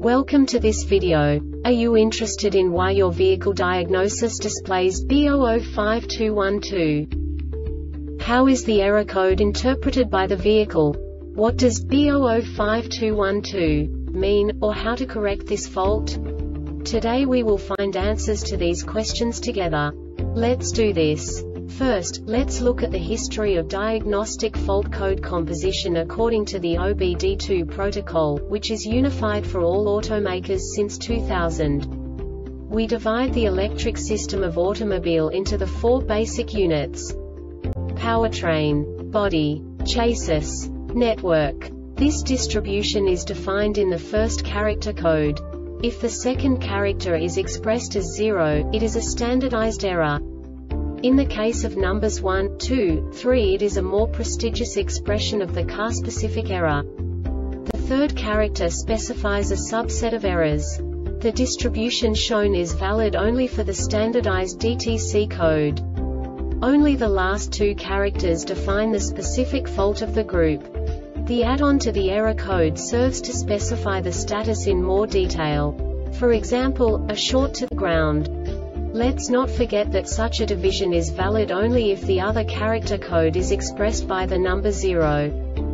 Welcome to this video. Are you interested in why your vehicle diagnosis displays B005212? How is the error code interpreted by the vehicle? What does B005212 mean, or how to correct this fault? Today we will find answers to these questions together. Let's do this. First, let's look at the history of diagnostic fault code composition according to the OBD2 protocol, which is unified for all automakers since 2000. We divide the electric system of automobile into the four basic units: powertrain, body, chassis, network. This distribution is defined in the first character code. If the second character is expressed as 0, it is a standardized error. In the case of numbers 1, 2, 3, it is a more prestigious expression of the car-specific error. The third character specifies a subset of errors. The distribution shown is valid only for the standardized DTC code. Only the last two characters define the specific fault of the group. The add-on to the error code serves to specify the status in more detail. For example, a short to the ground. Let's not forget that such a division is valid only if the other character code is expressed by the number 0.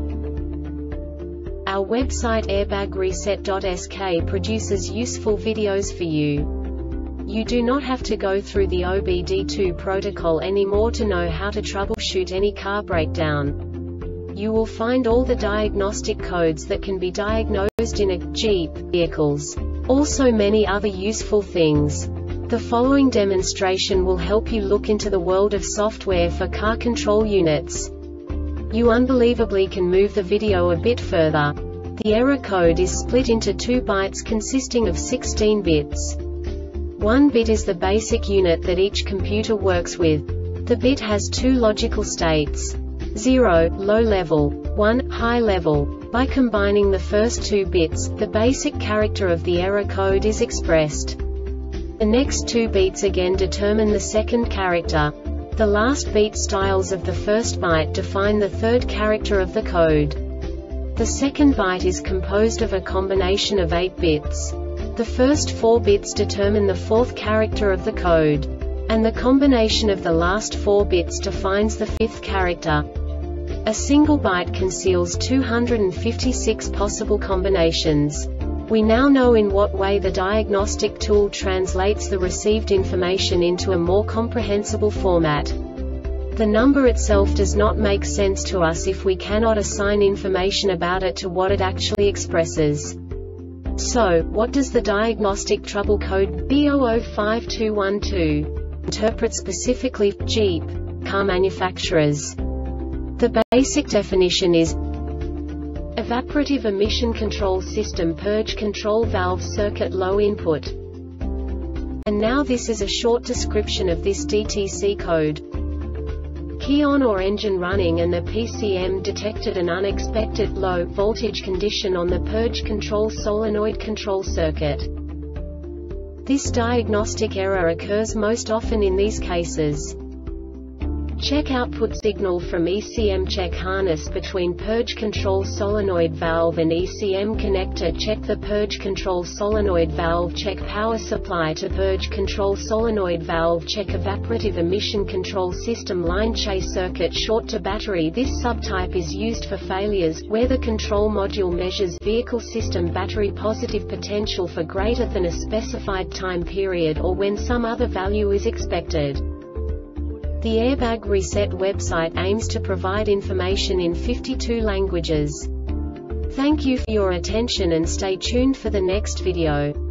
Our website airbagreset.sk produces useful videos for you. You do not have to go through the OBD2 protocol anymore to know how to troubleshoot any car breakdown. You will find all the diagnostic codes that can be diagnosed in a Jeep vehicles. Also many other useful things. The following demonstration will help you look into the world of software for car control units. You unbelievably can move the video a bit further. The error code is split into 2 bytes consisting of 16 bits. 1 bit is the basic unit that each computer works with. The bit has 2 logical states: 0, low level, 1, high level. By combining the first 2 bits, the basic character of the error code is expressed. The next 2 beats again determine the second character. The last beat styles of the first byte define the third character of the code. The second byte is composed of a combination of 8 bits. The first 4 bits determine the fourth character of the code. And the combination of the last 4 bits defines the fifth character. A single byte conceals 256 possible combinations. We now know in what way the diagnostic tool translates the received information into a more comprehensible format. The number itself does not make sense to us if we cannot assign information about it to what it actually expresses. So, what does the diagnostic trouble code B005212 interpret specifically for Jeep car manufacturers? The basic definition is evaporative emission control system purge control valve circuit low input. And now this is a short description of this DTC code. Key on or engine running and the PCM detected an unexpected low voltage condition on the purge control solenoid control circuit. This diagnostic error occurs most often in these cases: check output signal from ECM, check harness between purge control solenoid valve and ECM connector, check the purge control solenoid valve, check power supply to purge control solenoid valve, check evaporative emission control system line, chase circuit short to battery. This subtype is used for failures where the control module measures vehicle system battery positive potential for greater than a specified time period or when some other value is expected. The Airbag Reset website aims to provide information in 52 languages. Thank you for your attention and stay tuned for the next video.